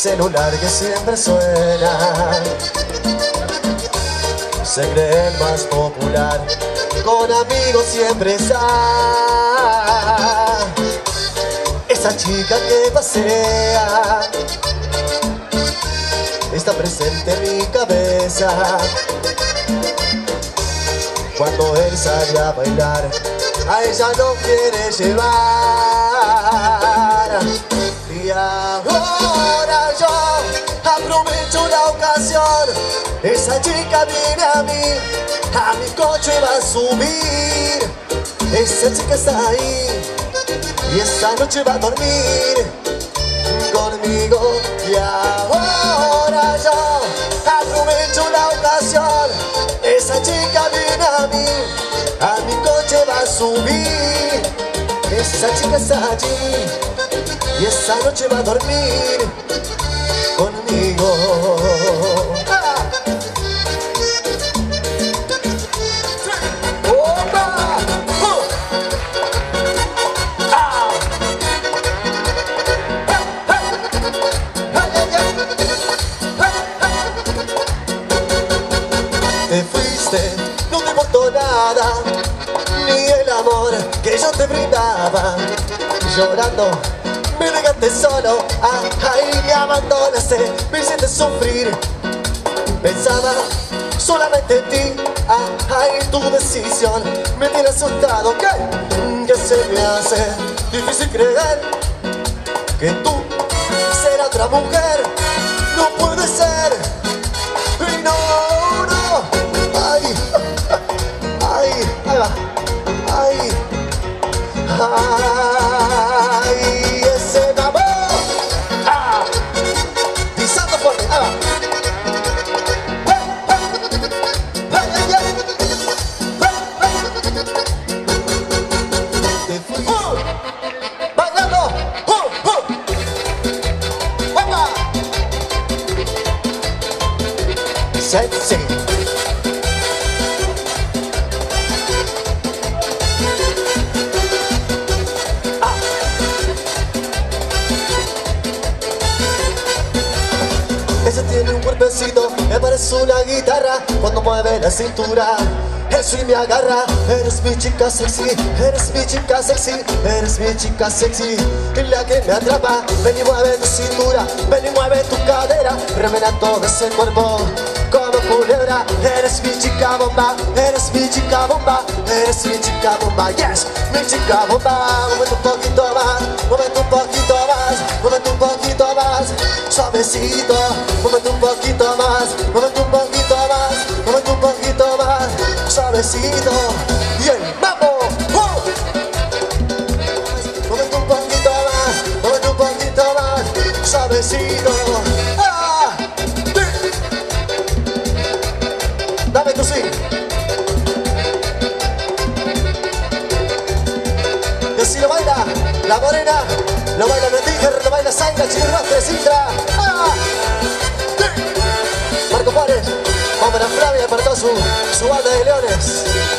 celular que siempre suena. Se cree el más popular, con amigos siempre está. Esa chica que pasea está presente en mi cabeza. Cuando él sale a bailar, a ella no quiere llevar. Y ahora yo aprovecho la ocasión. Esa chica viene a mi coche va a subir. Esa chica está ahí y esta noche va a dormir conmigo. Y ahora yo aprovecho la ocasión. Esa chica viene a mi coche va a subir. Esa chica está allí y esa noche va a dormir conmigo. Te fuiste, no te importó nada, ni el amor que yo te brindaba. Llorando, me dejaste solo, ay, me abandonaste, me hiciste sufrir. Pensaba solamente en ti, ay, tu decisión me tiene asustado. Que se me hace difícil creer que tú serás otra mujer. No puede ser, y no. Ahí va, ay, ese amor, pisando fuerte, ahí va, bailando, sexy. Ella tiene un cuerpecito, me parece una guitarra cuando mueve la cintura. Eso y me agarra. Eres mi chica sexy, eres mi chica sexy, eres mi chica sexy, la que me atrapa. Ven y mueve tu cintura, ven y mueve tu cadera, remena todo ese cuerpo como culebra. Eres mi chica bomba, eres mi chica bomba, eres mi chica bomba, yes, mi chica bomba. Muévete un poquito más, muévete un poquito más, muévete un poquito más, suavecito. Muévete un poquito más, muévete un poquito más, muévete un poquito más, suavecito. Y el mambo, muévete un poquito más, muévete un poquito más, suavecito. Dame tu sí. Y así lo baila la morena, lo baila Mendiger, lo baila Zaina, Chirrote, Sintra. Marco Juárez, para Flavia, para toda su banda de leones.